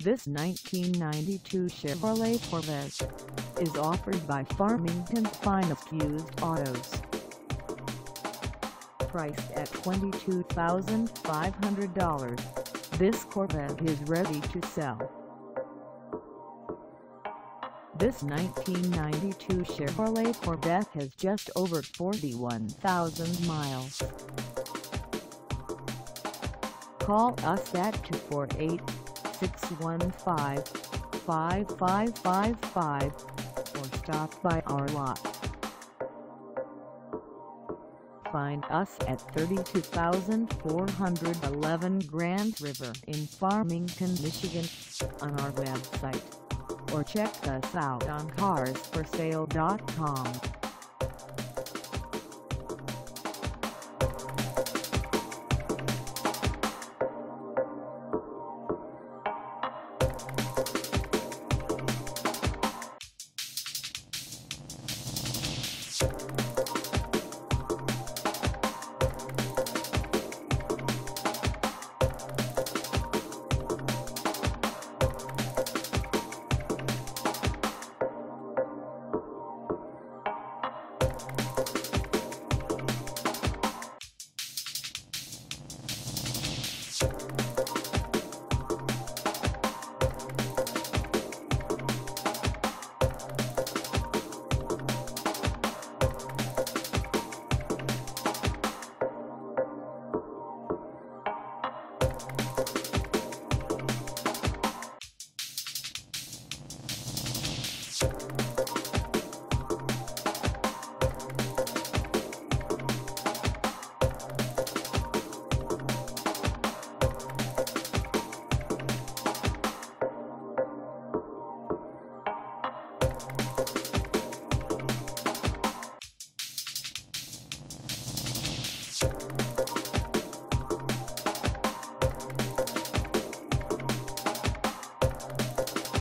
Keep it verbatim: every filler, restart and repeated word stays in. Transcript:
This nineteen ninety-two Chevrolet Corvette is offered by Farmington's finest used autos. Priced at twenty-two thousand five hundred dollars, this Corvette is ready to sell. This nineteen ninety-two Chevrolet Corvette has just over forty-one thousand miles. Call us at two four eight, six one five, five five five five or stop by our lot. Find us at thirty-two thousand four hundred eleven Grand River in Farmington, Michigan on our website, or check us out on cars for sale dot com. You